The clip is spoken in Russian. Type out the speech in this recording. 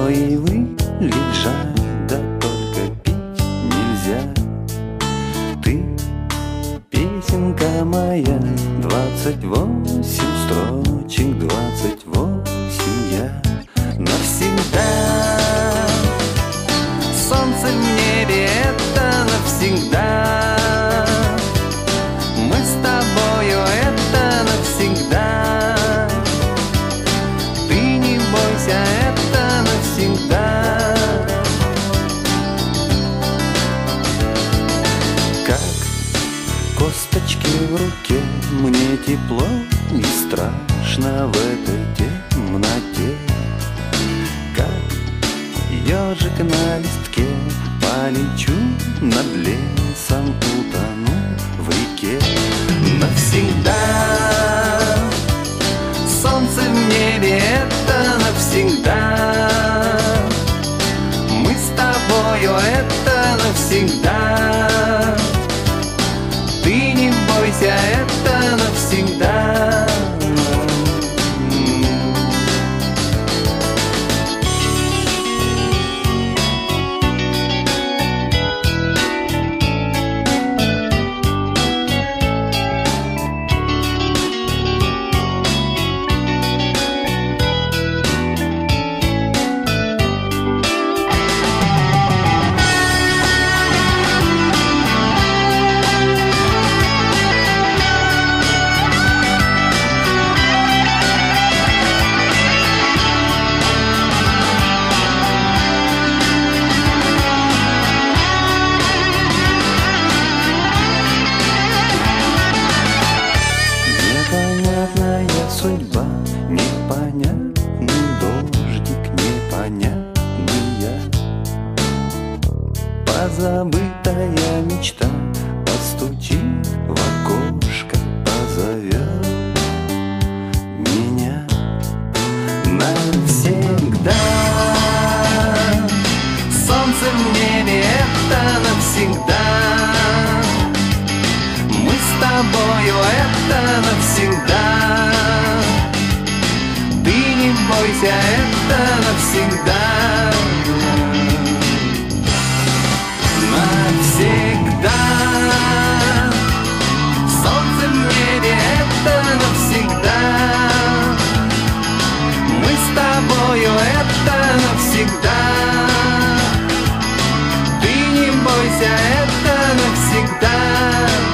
Алоевый лежать, да только пить нельзя. Ты, песенка моя, 28 строчек, 28 я навсегда. Солнце в небе — это навсегда. Мы с тобою — это навсегда. Ты не бойся, это навсегда. Как косточки в руке, мне тепло и страшно в этой темноте. Как ежик на листке, полечу над лесом, утону в реке. Навсегда солнце в небе — это навсегда. Мы с тобою — это навсегда. Ты не бойся, это навсегда. Судьба, непонятный дождик, непонятный я. Позабытая мечта постучит в окошко, позовет меня навсегда. Солнце в небе — это навсегда. Мы с тобою — это навсегда. Бойся, это навсегда. Навсегда. Солнце в небе — это навсегда. Мы с тобою — это навсегда. Ты не бойся, это навсегда.